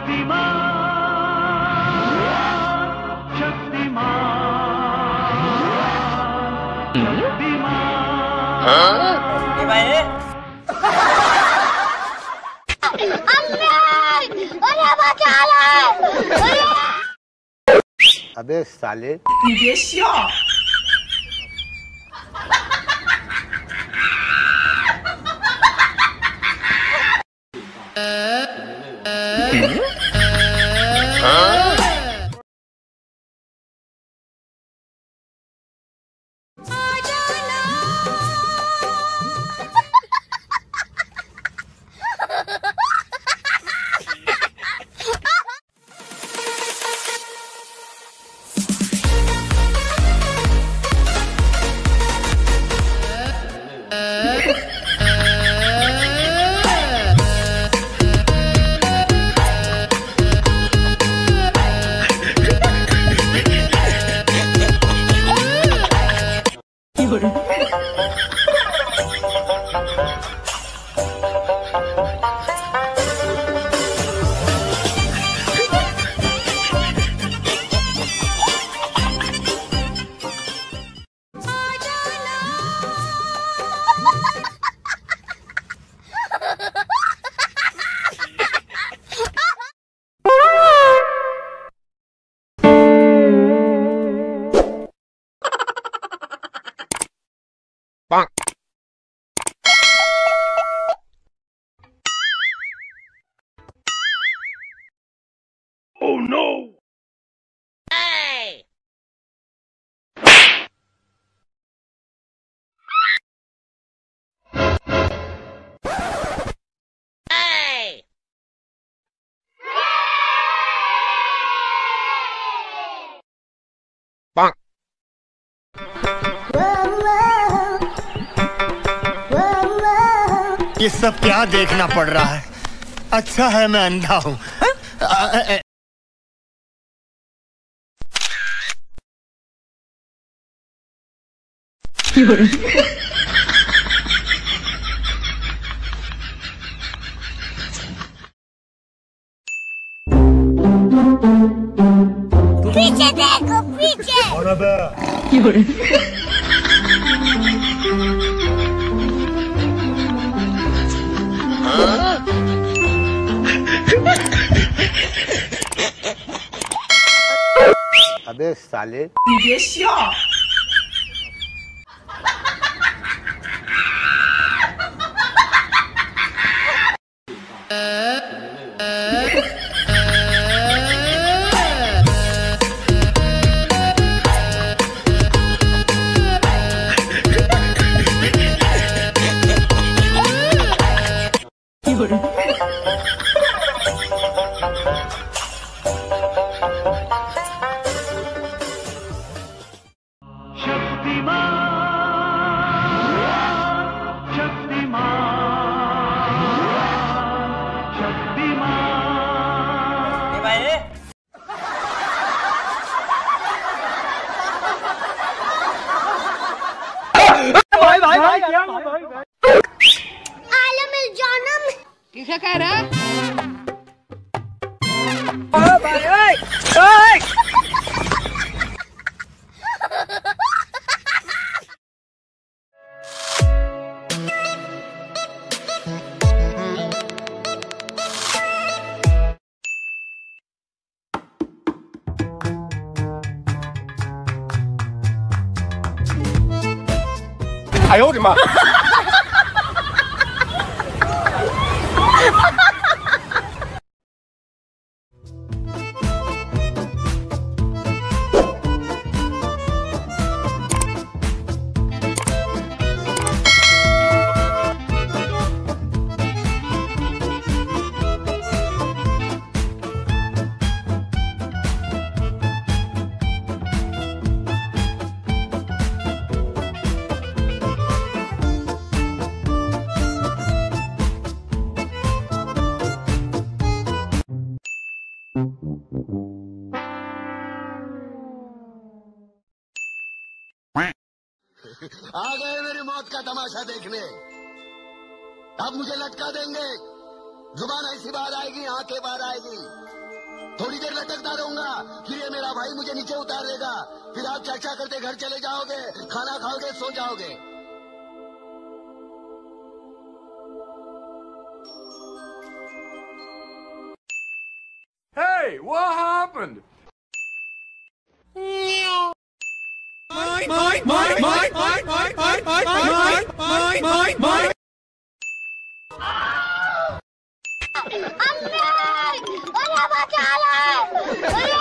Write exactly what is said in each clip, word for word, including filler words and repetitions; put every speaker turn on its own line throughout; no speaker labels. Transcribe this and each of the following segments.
अबे साले Oh no! Hey! Hey! Bonk!
ये सब क्या देखना पड़ रहा है? अच्छा है मैं अंधा हूँ।
पीछे देखो पीछे।
अबे साले
किसे कह रहा है?
哎呦我的妈！
आ गए मेरी मौत का तमाशा देखने। अब मुझे लटका देंगे। जुबान ऐसी बाहर आएगी, आंखें बाहर आएगी। थोड़ी देर लटकता रहूंगा, फिर ये मेरा भाई मुझे नीचे उतार देगा, फिर आप चर्चा करते घर चले जाओगे, खाना खाओगे, सो जाओगे।
Hey, what happened? Mine, mine, mine, mine, mine, mine, mine, mine, mine, mine, mine, mine.
अरे बचा ले! अरे!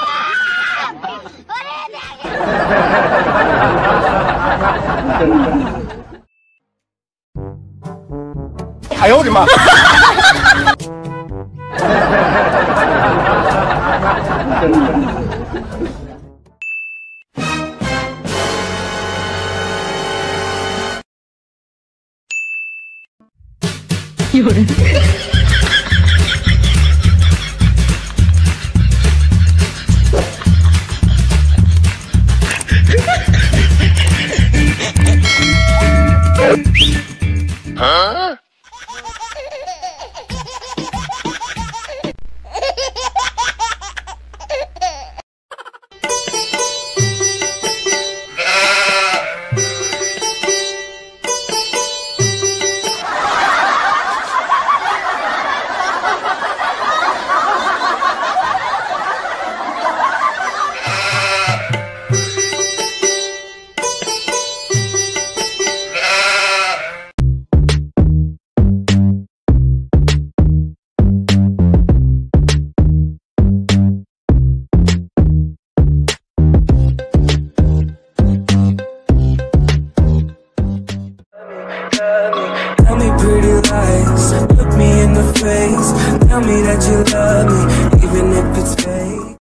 अरे!
哎呦我的妈！
有人。